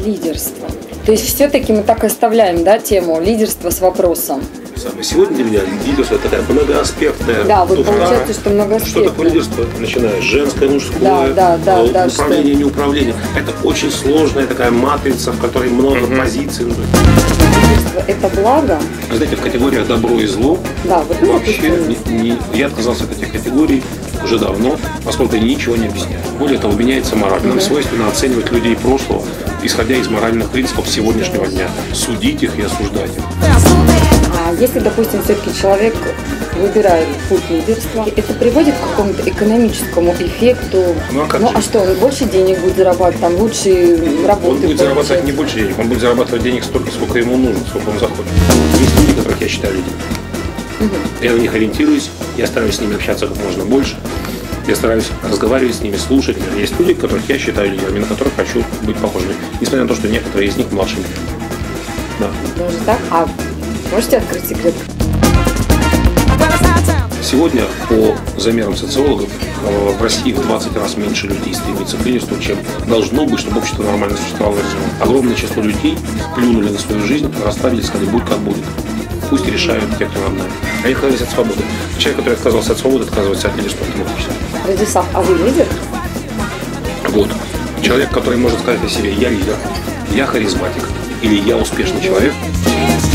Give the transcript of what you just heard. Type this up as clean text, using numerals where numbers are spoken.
Лидерство. То есть все-таки мы так оставляем, да, тему лидерства с вопросом. Сегодня для меня лидерство — это такая многоаспектная. Да, вот получается, что многоаспектное. Что такое лидерство? Начиная с женское, мужское, управление, не управление. Это очень сложная такая матрица, в которой много позиций. Лидерство — это благо. Вы знаете, в категориях добро и зло вообще я отказался от этих категорий уже давно, поскольку они ничего не объясняют. Более того, меняется мораль. Нам свойственно оценивать людей прошлого, исходя из моральных принципов сегодняшнего дня. Судить их и осуждать их. А если, допустим, все-таки человек выбирает путь лидерства, это приводит к какому-то экономическому эффекту? А что, он больше денег будет зарабатывать, там лучше работы? Он будет зарабатывать не больше денег, он будет зарабатывать денег столько, сколько ему нужно, сколько он захочет. Есть люди, которых я считаю лидерами. Я на них ориентируюсь, я стараюсь с ними общаться как можно больше. Я стараюсь разговаривать с ними, слушать. Есть люди, которых я считаю лидерами, на которых хочу быть похожими. Несмотря на то, что некоторые из них младше меня. Да. Даже так? А можете открыть секрет? Сегодня, по замерам социологов, в России в 20 раз меньше людей стремится к лидерству, чем должно быть, чтобы общество нормально существовало. Огромное число людей плюнули на свою жизнь, расставили и сказали: будь как будет. Пусть решают те, кто нам надо. Они отказались от свободы. Человек, который отказывался от свободы, отказывается от лидерства автоматически. Радислав, а вы лидер? Вот. Человек, который может сказать о себе: я лидер, я харизматик или я успешный человек.